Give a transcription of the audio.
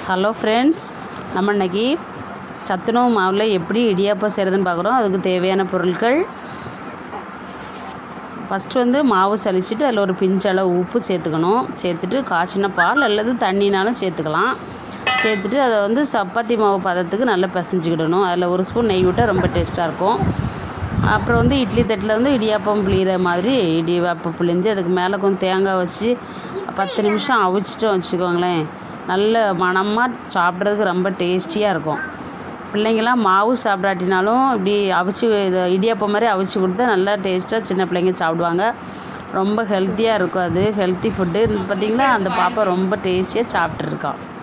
Hello friends, நம்ம இன்றைக்கி சத்துணவு மாவில் எப்படி இடியாப்பம் செய்கிறதுன்னு பார்க்குறோம். அதுக்கு தேவையான பொருட்கள், ஃபஸ்ட்டு மாவு சலிச்சுட்டு அதில் ஒரு பிஞ்சளவு உப்பு சேர்த்துக்கணும். சேர்த்துட்டு காய்ச்சின பால் அல்லது தண்ணினாலும் சேர்த்துக்கலாம். சேர்த்துட்டு அதை சப்பாத்தி மாவு பதத்துக்கு நல்லா பிசைஞ்சிக்கிடணும். அதில் ஒரு ஸ்பூன் நெய் விட்டால் ரொம்ப டேஸ்ட்டாக இருக்கும். அப்புறம் இட்லி தட்டில் இடியாப்பம் புளிகிற மாதிரி இடியாப்பம் புளிஞ்சு அதுக்கு மேலே கொஞ்சம் தேங்காய் வச்சு 10 நிமிஷம் அவிச்சிட்டோம் வச்சுக்கோங்களேன். நல்ல மணமாக சாப்பிட்றதுக்கு ரொம்ப டேஸ்டியாக இருக்கும். பிள்ளைங்களாம் மாவு சாப்பிடாட்டினாலும் இப்படி அவிச்சு இடியாப்பம் மாதிரி அவிச்சு கொடுத்தா நல்லா டேஸ்ட்டாக சின்ன பிள்ளைங்க சாப்பிடுவாங்க. ரொம்ப ஹெல்த்தியாக இருக்கும். அது ஹெல்த்தி ஃபுட்டு. பார்த்திங்களா, அந்த பாப்பா ரொம்ப டேஸ்டியாக சாப்பிட்ருக்கான்.